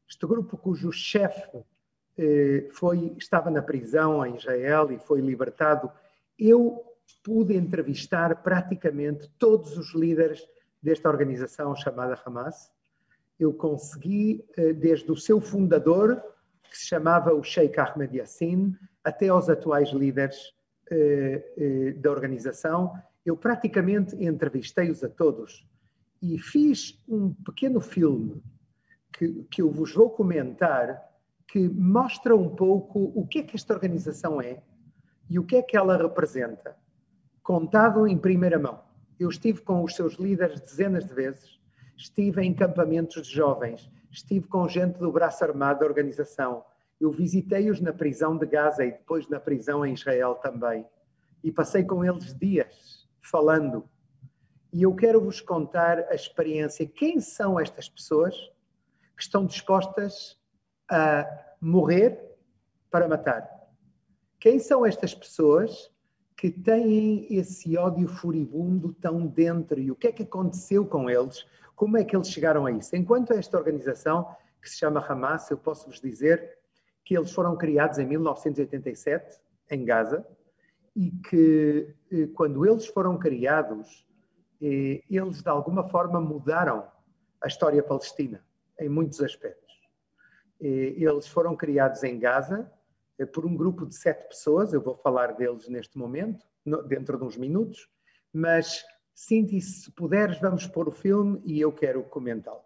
este grupo cujo chefe estava na prisão em Israel e foi libertado, eu pude entrevistar praticamente todos os líderes desta organização chamada Hamas. Eu consegui, desde o seu fundador, que se chamava o Sheikh Ahmed Yassin, até aos atuais líderes da organização, eu praticamente entrevistei-os a todos e fiz um pequeno filme que eu vos vou comentar, que mostra um pouco o que é que esta organização é e o que é que ela representa, contado em primeira mão. Eu estive com os seus líderes dezenas de vezes, estive em campamentos de jovens, estive com gente do braço armado da organização, eu visitei-os na prisão de Gaza e depois na prisão em Israel também, e passei com eles dias falando. E eu quero vos contar a experiência. Quem são estas pessoas que estão dispostas a morrer para matar? Quem são estas pessoas que têm esse ódio furibundo tão dentro? E o que é que aconteceu com eles? Como é que eles chegaram a isso? Enquanto esta organização, que se chama Hamas, eu posso vos dizer que eles foram criados em 1987, em Gaza, e que quando eles foram criados, eles de alguma forma mudaram a história palestina, em muitos aspectos. Eles foram criados em Gaza por um grupo de 7 pessoas, eu vou falar deles neste momento, dentro de uns minutos, mas Cinti, se puderes, vamos pôr o filme e eu quero comentá-lo.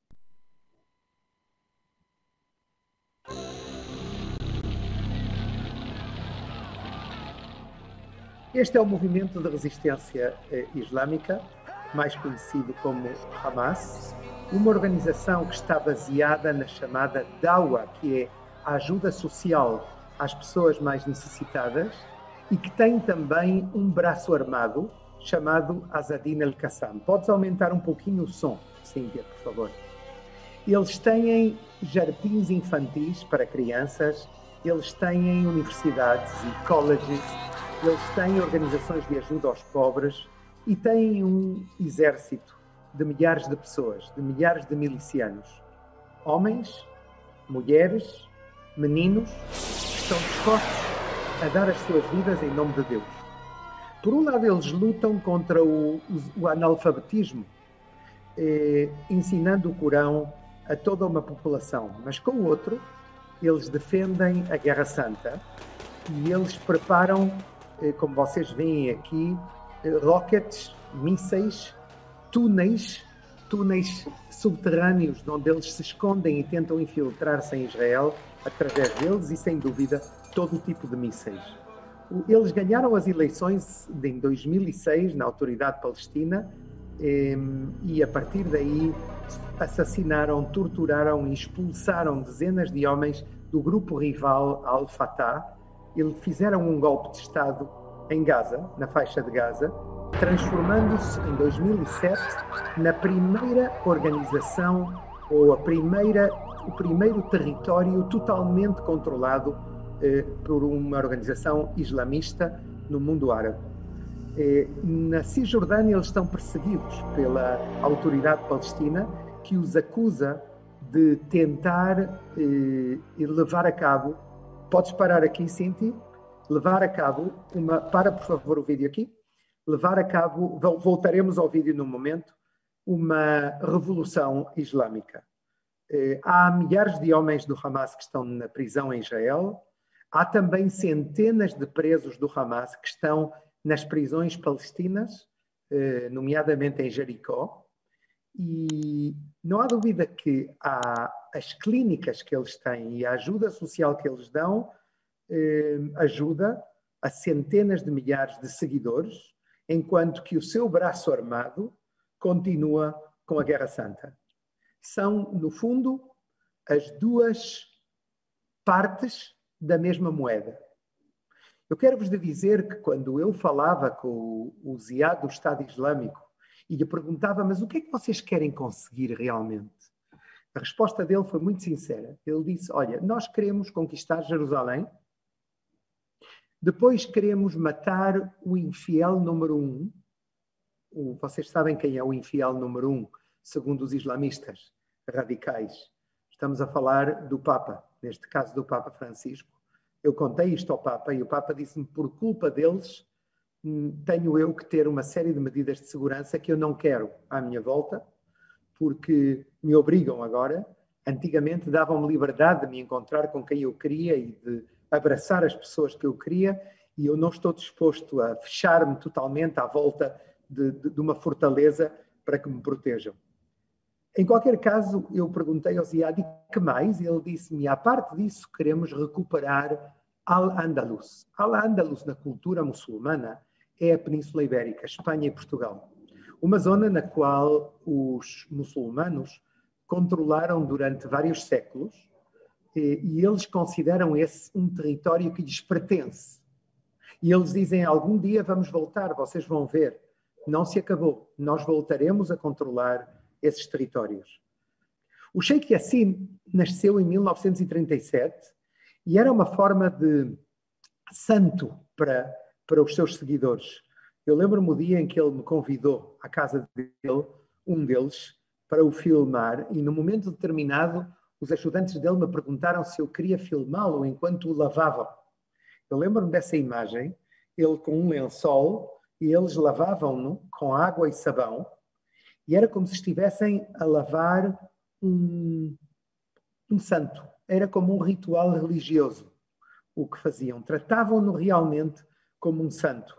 Este é o movimento de resistência islâmica, mais conhecido como Hamas, uma organização que está baseada na chamada Dawa, que é a ajuda social às pessoas mais necessitadas, e que tem também um braço armado chamado Azadin al-Qassam. Podes aumentar um pouquinho o som, Cíntia, por favor. Eles têm jardins infantis para crianças, eles têm universidades e colleges, eles têm organizações de ajuda aos pobres e têm um exército de milhares de pessoas, de milhares de milicianos. Homens, mulheres, meninos, que estão dispostos a dar as suas vidas em nome de Deus. Por um lado, eles lutam contra o analfabetismo, ensinando o Corão a toda uma população, mas com o outro, eles defendem a Guerra Santa e eles preparam, como vocês veem aqui, rockets, mísseis, túneis subterrâneos, onde eles se escondem e tentam infiltrar-se em Israel através deles e, sem dúvida, todo tipo de mísseis. Eles ganharam as eleições em 2006 na Autoridade Palestina e, a partir daí, assassinaram, torturaram e expulsaram dezenas de homens do grupo rival Al-Fatah. Eles fizeram um golpe de Estado em Gaza, na faixa de Gaza, transformando-se em 2007 na primeira organização ou o primeiro território totalmente controlado por uma organização islamista no mundo árabe. Na Cisjordânia eles estão perseguidos pela autoridade palestina, que os acusa de tentar levar a cabo, podes parar aqui, Cinti, levar a cabo para por favor o vídeo aqui, levar a cabo, voltaremos ao vídeo num momento, uma revolução islâmica. Há milhares de homens do Hamas que estão na prisão em Israel, há também centenas de presos do Hamas que estão nas prisões palestinas, nomeadamente em Jericó, e não há dúvida que as clínicas que eles têm e a ajuda social que eles dão ajuda a centenas de milhares de seguidores, enquanto que o seu braço armado continua com a Guerra Santa. São, no fundo, as duas partes da mesma moeda. Eu quero vos dizer que quando eu falava com o Ziad do Estado Islâmico e lhe perguntava, mas o que é que vocês querem conseguir realmente? A resposta dele foi muito sincera. Ele disse, olha, nós queremos conquistar Jerusalém, depois queremos matar o infiel número 1. Vocês sabem quem é o infiel número 1, segundo os islamistas radicais. Estamos a falar do Papa, neste caso do Papa Francisco. Eu contei isto ao Papa e o Papa disse-me, por culpa deles, tenho eu que ter uma série de medidas de segurança que eu não quero à minha volta, porque me obrigam agora. Antigamente davam-me liberdade de me encontrar com quem eu queria e de abraçar as pessoas que eu queria, e eu não estou disposto a fechar-me totalmente à volta de uma fortaleza para que me protejam. Em qualquer caso, eu perguntei ao Ziad, que mais? E ele disse-me, à parte disso, queremos recuperar Al-Andalus. Al-Andalus, na cultura muçulmana, é a Península Ibérica, Espanha e Portugal. Uma zona na qual os muçulmanos controlaram durante vários séculos e eles consideram esse um território que lhes pertence. E eles dizem, algum dia vamos voltar, vocês vão ver. Não se acabou. Nós voltaremos a controlar esses territórios. O Sheikh Yassin nasceu em 1937 e era uma forma de santo para os seus seguidores. Eu lembro-me o dia em que ele me convidou à casa dele, um deles, para o filmar, e no momento determinado os ajudantes dele me perguntaram se eu queria filmá-lo enquanto o lavavam. Eu lembro-me dessa imagem, ele com um lençol, e eles lavavam-no com água e sabão, e era como se estivessem a lavar um santo. Era como um ritual religioso o que faziam. Tratavam-no realmente como um santo.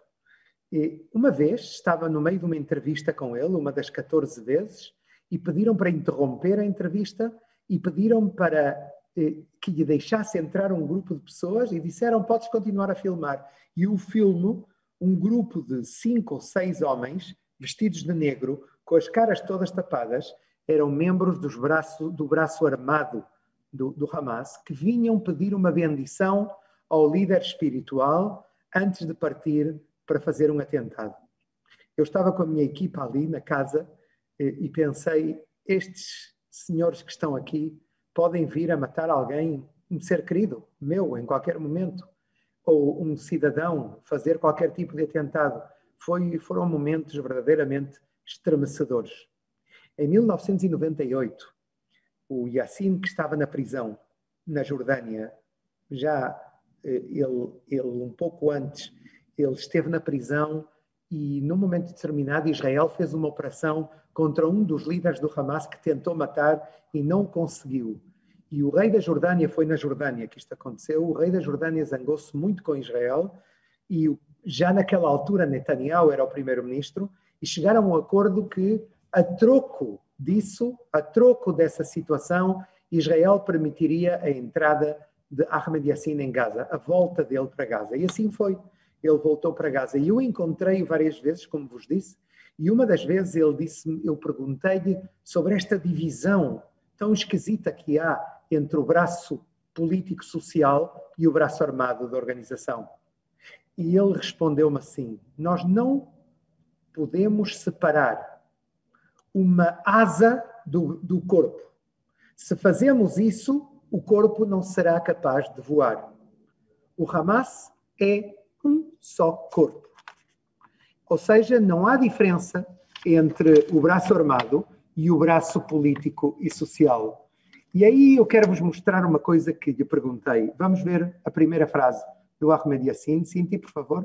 E uma vez estava no meio de uma entrevista com ele, uma das 14 vezes, e pediram para interromper a entrevista e pediram para que lhe deixasse entrar um grupo de pessoas e disseram, podes continuar a filmar. E o filme, um grupo de 5 ou 6 homens vestidos de negro, com as caras todas tapadas, eram membros do braço armado do Hamas, que vinham pedir uma bendição ao líder espiritual antes de partir para fazer um atentado. Eu estava com a minha equipa ali na casa e pensei, estes senhores que estão aqui podem vir a matar alguém, um ser querido meu, em qualquer momento, ou um cidadão fazer qualquer tipo de atentado. Foram momentos verdadeiramente estremecedores. Em 1998, o Yassin, que estava na prisão, na Jordânia, já ele um pouco antes, ele esteve na prisão e, num momento determinado, Israel fez uma operação contra um dos líderes do Hamas que tentou matar e não conseguiu. E o rei da Jordânia, foi na Jordânia que isto aconteceu, o rei da Jordânia zangou-se muito com Israel e já naquela altura Netanyahu era o primeiro-ministro e chegaram a um acordo que, a troco disso, a troco dessa situação, Israel permitiria a entrada de Ahmed Yassin em Gaza, a volta dele para Gaza. E assim foi. Ele voltou para Gaza. E eu encontrei-o várias vezes, como vos disse, e uma das vezes ele disse-me, eu perguntei-lhe sobre esta divisão tão esquisita que há entre o braço político-social e o braço armado da organização. E ele respondeu-me assim, nós não podemos separar uma asa do corpo. Se fazemos isso, o corpo não será capaz de voar. O Hamas é um só corpo. Ou seja, não há diferença entre o braço armado e o braço político e social. E aí eu quero vos mostrar uma coisa que lhe perguntei. Vamos ver a primeira frase do Ahmed Yassin. Cinti, por favor.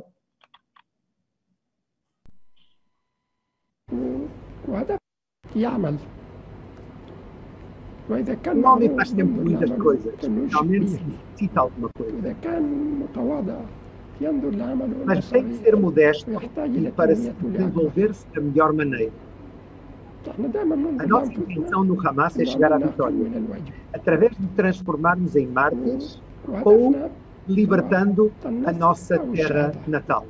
وهذا يعمل وإذا كان O homem faz sempre muitas coisas, realmente se necessita alguma coisa. وإذا كان متواضع ينظر لعمله Mas tem que ser modesto e para se desenvolver-se da melhor maneira. A nossa intenção no Hamas é chegar à vitória, através de transformarmos em mártires ou libertando a nossa terra natal.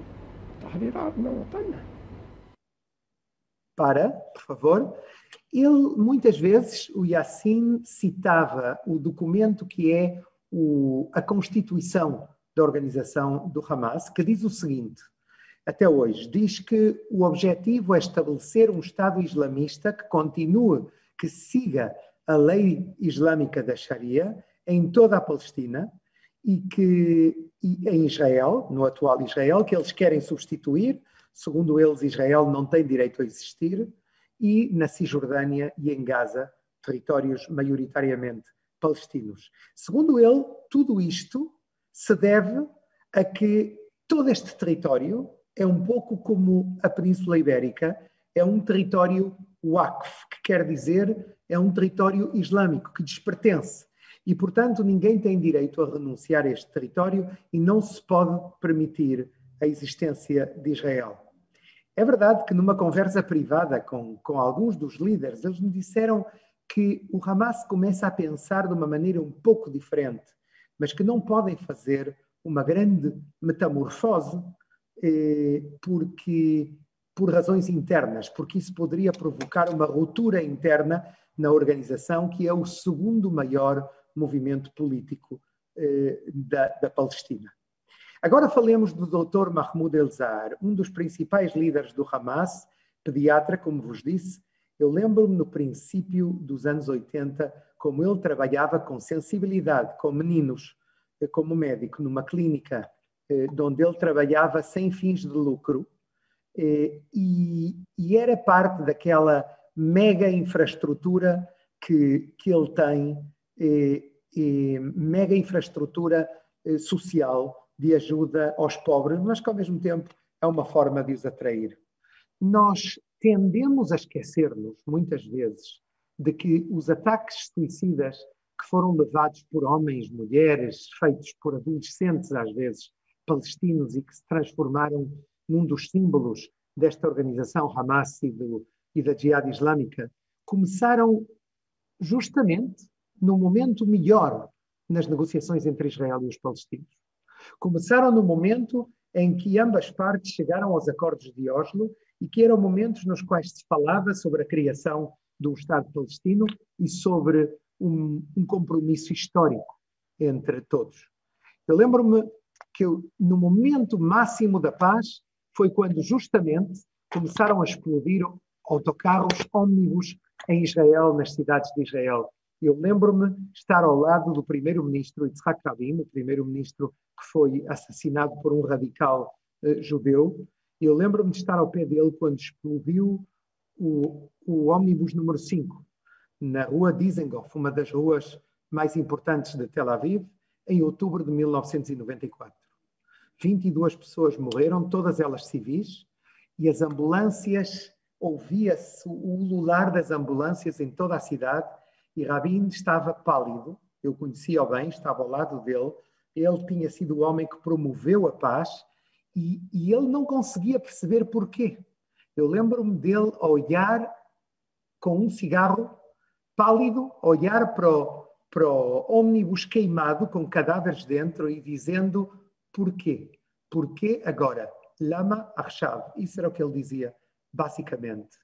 Para, por favor. Ele, muitas vezes, o Yassin citava o documento que é a Constituição da organização do Hamas, que diz o seguinte, até hoje, diz que o objetivo é estabelecer um Estado islamista que continue, que siga a lei islâmica da Sharia em toda a Palestina e em Israel, no atual Israel, que eles querem substituir, segundo eles, Israel não tem direito a existir, e na Cisjordânia e em Gaza, territórios maioritariamente palestinos. Segundo ele, tudo isto se deve a que todo este território é um pouco como a Península Ibérica, é um território Waqf, que quer dizer é um território islâmico que lhes pertence. E, portanto, ninguém tem direito a renunciar a este território e não se pode permitir a existência de Israel. É verdade que numa conversa privada com alguns dos líderes, eles me disseram que o Hamas começa a pensar de uma maneira um pouco diferente, mas que não podem fazer uma grande metamorfose por razões internas, porque isso poderia provocar uma ruptura interna na organização, que é o segundo maior movimento político da Palestina. Agora falemos do Dr. Mahmoud El-Zahar, um dos principais líderes do Hamas, pediatra, como vos disse. Eu lembro-me no princípio dos anos 80, como ele trabalhava com sensibilidade com meninos, como médico, numa clínica onde ele trabalhava sem fins de lucro, e era parte daquela mega infraestrutura que ele tem, mega infraestrutura social de ajuda aos pobres, mas que ao mesmo tempo é uma forma de os atrair. Nós tendemos a esquecer-nos, muitas vezes, de que os ataques suicidas que foram levados por homens, mulheres, feitos por adolescentes, às vezes, palestinos, e que se transformaram num dos símbolos desta organização Hamas e da Jihad Islâmica, começaram justamente no momento melhor nas negociações entre Israel e os palestinos. Começaram no momento em que ambas partes chegaram aos acordos de Oslo e que eram momentos nos quais se falava sobre a criação do Estado palestino e sobre um compromisso histórico entre todos. Eu lembro-me que no momento máximo da paz foi quando justamente começaram a explodir autocarros, ómnibus em Israel, nas cidades de Israel. Eu lembro-me estar ao lado do primeiro-ministro Yitzhak Rabin, o primeiro-ministro que foi assassinado por um radical judeu. Eu lembro-me de estar ao pé dele quando explodiu o ómnibus número 5, na rua Dizengoff, uma das ruas mais importantes de Tel Aviv, em outubro de 1994. 22 pessoas morreram, todas elas civis, e as ambulâncias, ouvia-se o ulular das ambulâncias em toda a cidade, e Rabin estava pálido, eu conhecia-o bem, estava ao lado dele, ele tinha sido o homem que promoveu a paz, e ele não conseguia perceber porquê. Eu lembro-me dele olhar com um cigarro, pálido, olhar para o ómnibus queimado, com cadáveres dentro, e dizendo porquê? Porquê agora? Lama Arshav. Isso era o que ele dizia, basicamente.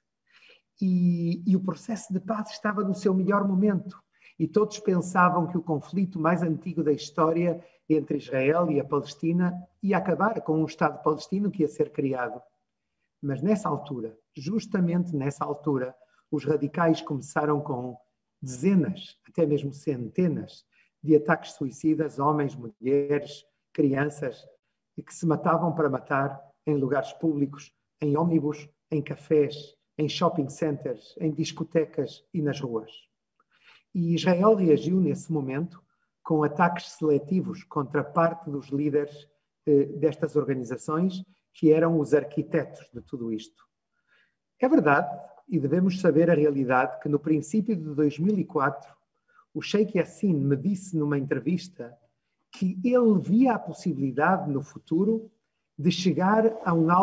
E o processo de paz estava no seu melhor momento. E todos pensavam que o conflito mais antigo da história entre Israel e a Palestina ia acabar com um Estado palestino que ia ser criado. Mas nessa altura, justamente nessa altura, os radicais começaram com dezenas, até mesmo centenas, de ataques suicidas, homens, mulheres, crianças, e que se matavam para matar em lugares públicos, em ómnibus, em cafés, em shopping centers, em discotecas e nas ruas. E Israel reagiu nesse momento com ataques seletivos contra parte dos líderes destas organizações, que eram os arquitetos de tudo isto. É verdade, e devemos saber a realidade, que no princípio de 2004, o Sheikh Yassin me disse numa entrevista que ele via a possibilidade no futuro de chegar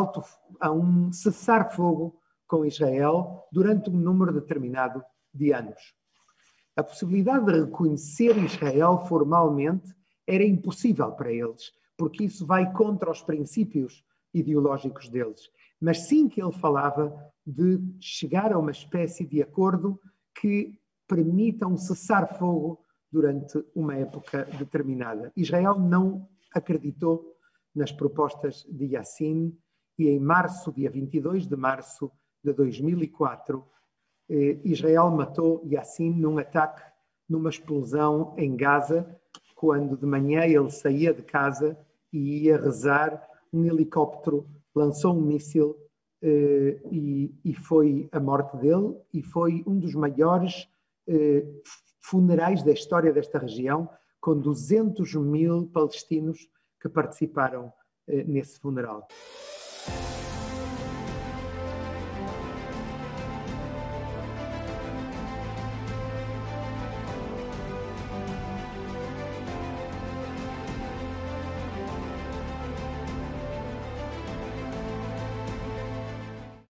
a um cessar-fogo com Israel durante um número determinado de anos. A possibilidade de reconhecer Israel formalmente era impossível para eles, porque isso vai contra os princípios ideológicos deles. Mas sim que ele falava de chegar a uma espécie de acordo que permita um cessar-fogo durante uma época determinada. Israel não acreditou nas propostas de Yassin e em março, dia 22 de março de 2004, Israel matou Yassin num ataque, numa explosão em Gaza, quando de manhã ele saía de casa e ia rezar, um helicóptero lançou um míssil e foi a morte dele, e foi um dos maiores funerais da história desta região, com 200 mil palestinos que participaram nesse funeral.